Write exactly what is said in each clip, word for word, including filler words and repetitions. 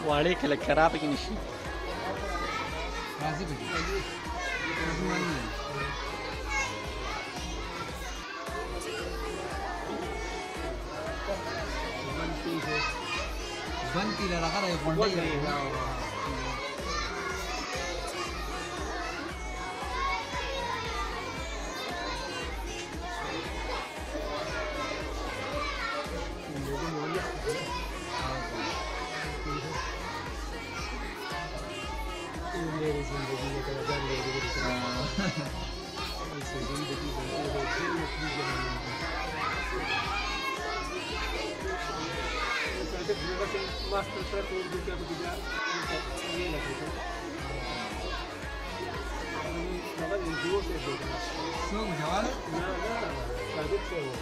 وعليك الكرافة نشي راضي بجي بنتي لا غير يقول मेरी जिंदगी में कदा जान ले गई ऐसी जिंदगी बनती है फिर मछली जमाने में ऐसे पूरा से मास्टर सर को जो क्या बुझा ये लगे थे मगर इंडियो से देखना सो जवान ना ना सादिक से हो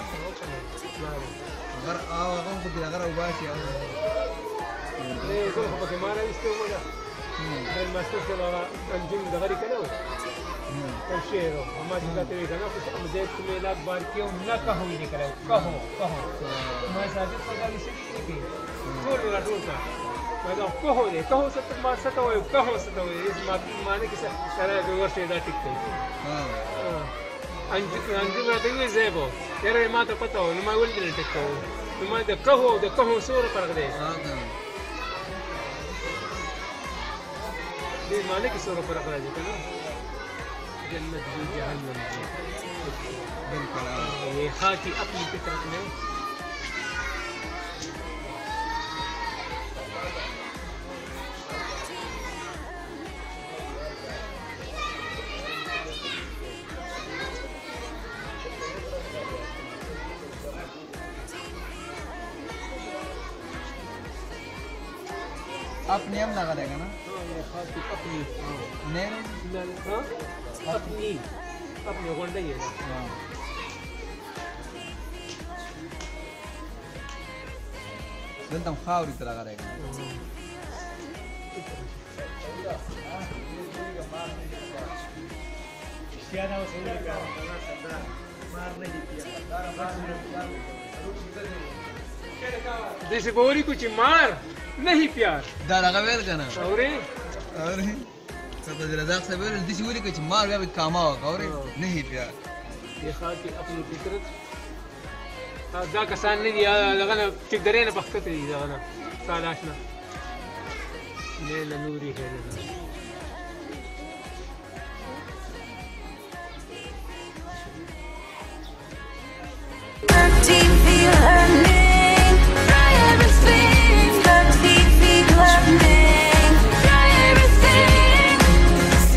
अगर आओ अगर कुछ अगर उबासी आओ ये तो हम हमारा इसके ऊपर الماستر سبعة الجيم دغري كله الشيرو وما جبت لي كنا كنت مزيد كميلات باركيو لا كهو يدي كله كهو كهو ما ساجد فقال يسيب لي كل لا دوسا ما ده كهو ده كهو ست ما ستوي كهو ستوي اسمه ما نك سر بورش ده تكتي اه انج انج ما تيجي زيبو يا ما تقطعه ما يقول لي تكتو ما ده كهو ده كهو صورة فرق ده ये मालिक की सोरो पर रखा है ना जन्नत भी जहन्नम भी बिल्कुल ये खाकी अपनी फितरत में अपने हम लगा देगा ना अपनी नहीं हाँ अपनी अपनी कौन सी है हाँ दिन तम खावरी तरह का रहेगा क्या वो सुनने का मार नहीं किया जैसे बोरी कुछ मार नहीं प्यार दारा का वेल करना और और तो रज़ाक से बोल दिस बोली कुछ मार गया कामा और नहीं प्यार ये खाकी अपनी फितरत ذاك كسان ندي لغنا تقدرين بختتي إذا أنا صالحنا ليلة نوري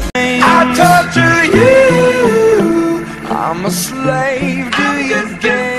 I torture you, I'm a slave to your game.